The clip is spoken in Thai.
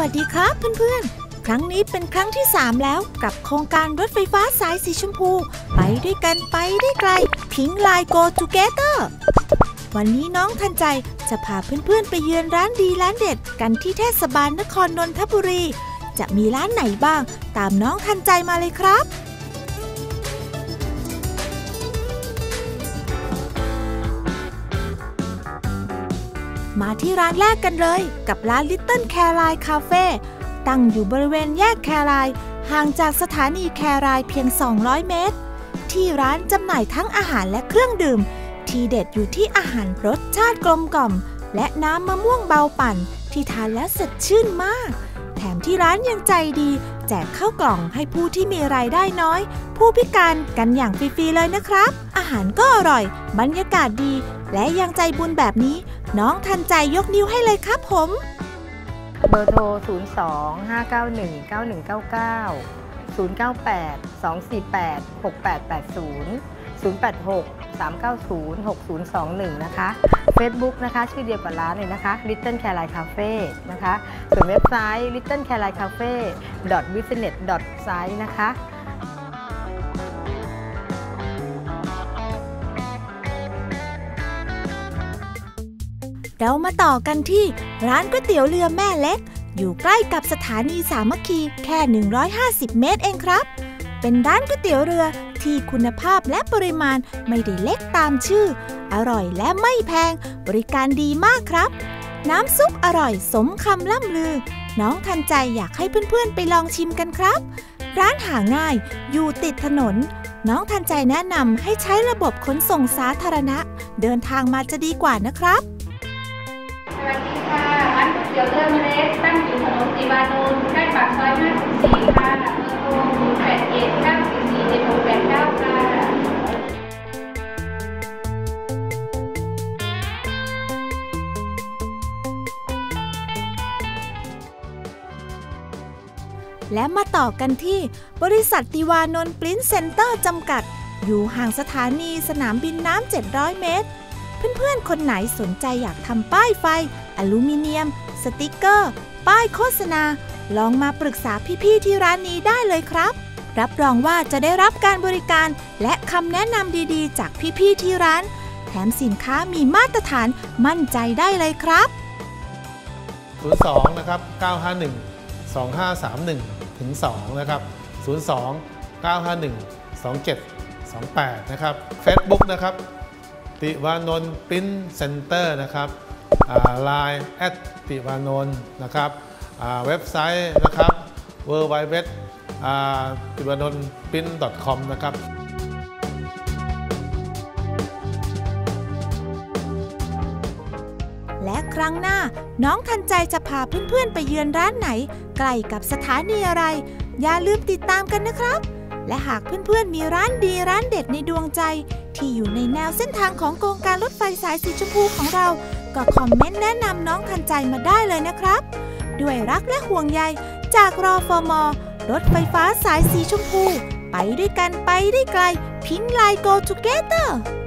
สดีครับเพื่อนๆครั้งนี้เป็นครั้งที่3แล้วกับโครงการรถไฟฟ้าสายสีชมพูไปด้วยกันไปได้ไกลพิงค์ไลน์ Go Together วันนี้น้องทันใจจะพาเพื่อนๆไปเยือนร้านดีร้านเด็ดกันที่เทศบาลนครนนทบุรีจะมีร้านไหนบ้างตามน้องทันใจมาเลยครับมาที่ร้านแรกกันเลยกับร้าน Little Caroline Cafe ตั้งอยู่บริเวณแยกแครายห่างจากสถานีแครายเพียง200 เมตรที่ร้านจำหน่ายทั้งอาหารและเครื่องดื่มที่เด็ดอยู่ที่อาหารรสชาติกลมกล่อมและน้ำมะม่วงเบาปั่นที่ทานแล้วสดชื่นมากแถมที่ร้านยังใจดีแจกข้าวกล่องให้ผู้ที่มีรายได้น้อยผู้พิการกันอย่างฟรีๆเลยนะครับอาหารก็อร่อยบรรยากาศดีและยังใจบุญแบบนี้น้องทันใจยกนิ้วให้เลยครับผมเบอร์โทร 02-591-9199 098-248-6880 086-390-6021 นะคะ Facebook นะคะชื่อเดียวกับร้านเลยนะคะ Little Caroline Cafe นะคะส่วนเว็บไซต์ littlecarolinecafe.business.site นะคะเรามาต่อกันที่ร้านก๋วยเตี๋ยวเรือแม่เล็กอยู่ใกล้กับสถานีสามัคคีแค่150 เมตรเองครับเป็นร้านก๋วยเตี๋ยวเรือที่คุณภาพและปริมาณไม่ได้เล็กตามชื่ออร่อยและไม่แพงบริการดีมากครับน้ำซุปอร่อยสมคำล่ำลือน้องทันใจอยากให้เพื่อนๆไปลองชิมกันครับร้านหาง่ายอยู่ติดถนนน้องทันใจแนะนำให้ใช้ระบบขนส่งสาธารณะเดินทางมาจะดีกว่านะครับสวัสดีค่ะร้านก๋วยเตี๋ยวเรือแม่เล็กตั้งอยู่ถนนติวานนท์ใกล้ปากซอย54ค่ะเบอร์โทร081-944-7689ค่ะและมาต่อกันที่บริษัทติวานนท์ปริ้นเซ็นเตอร์จำกัดอยู่ห่างสถานีสนามบินน้ำ700 เมตรเพื่อนๆคนไหนสนใจอยากทำป้ายไฟอลูมิเนียมสติกเกอร์ป้ายโฆษณาลองมาปรึกษาพี่ๆที่ร้านนี้ได้เลยครับรับรองว่าจะได้รับการบริการและคำแนะนำดีๆจากพี่ๆที่ร้านแถมสินค้ามีมาตรฐานมั่นใจได้เลยครับ 02นะครับ951 2531ถึง2นะครับ02 951 2728นะครับ Facebook นะครับติวานนท์ปริ้นเซ็นเตอร์นะครับLine ติวานนท์นะครับเว็บไซต์นะครับ www ติวานนท์ปริ้น .com นะครับและครั้งหน้าน้องทันใจจะพาเพื่อนๆไปเยือนร้านไหนใกล้กับสถานีอะไรอย่าลืมติดตามกันนะครับและหากเพื่อนๆมีร้านดีร้านเด็ดในดวงใจที่อยู่ในแนวเส้นทางของโครงการรถไฟสายสีชมพูของเราก็คอมเมนต์แนะนำน้องทันใจมาได้เลยนะครับด้วยรักและห่วงใยจากรฟม.รถไฟฟ้าสายสีชมพูไปด้วยกันไปได้ไกลพิงค์ไลน์ Go Together